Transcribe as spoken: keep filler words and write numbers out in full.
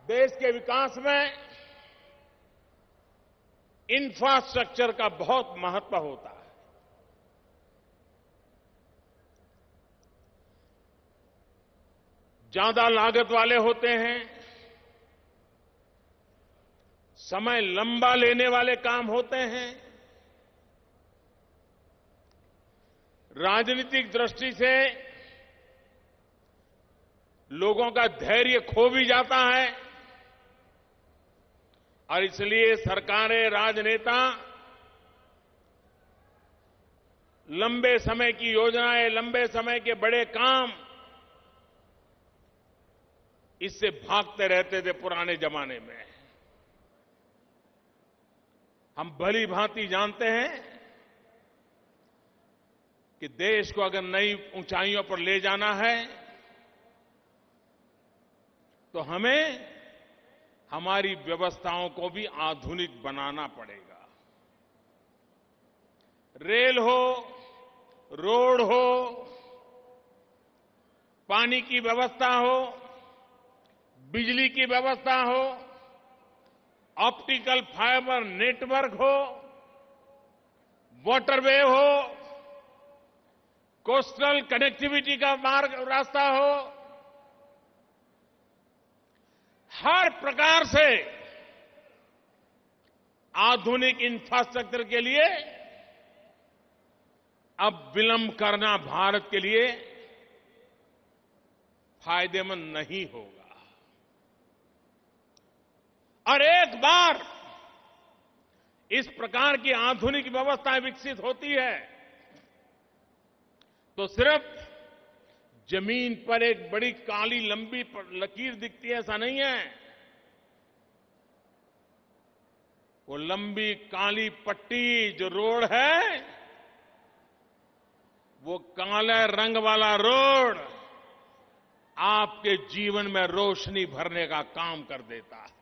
देश के विकास में इंफ्रास्ट्रक्चर का बहुत महत्व होता है। ज्यादा लागत वाले होते हैं, समय लंबा लेने वाले काम होते हैं, राजनीतिक दृष्टि से लोगों का धैर्य खो भी जाता है और इसलिए सरकारें, राजनेता लंबे समय की योजनाएं, लंबे समय के बड़े काम इससे भागते रहते थे। पुराने जमाने में हम भली भांति जानते हैं कि देश को अगर नई ऊंचाइयों पर ले जाना है तो हमें हमारी व्यवस्थाओं को भी आधुनिक बनाना पड़ेगा। रेल हो, रोड हो, पानी की व्यवस्था हो, बिजली की व्यवस्था हो, ऑप्टिकल फाइबर नेटवर्क हो, वाटरवे हो, कोस्टल कनेक्टिविटी का मार्ग रास्ता हो, हर प्रकार से आधुनिक इंफ्रास्ट्रक्चर के लिए अब विलंब करना भारत के लिए फायदेमंद नहीं होगा। और एक बार इस प्रकार की आधुनिक व्यवस्थाएं विकसित होती है तो सिर्फ जमीन पर एक बड़ी काली लंबी लकीर दिखती है, ऐसा नहीं है। वो लंबी काली पट्टी जो रोड है, वो काले रंग वाला रोड आपके जीवन में रोशनी भरने का काम कर देता है।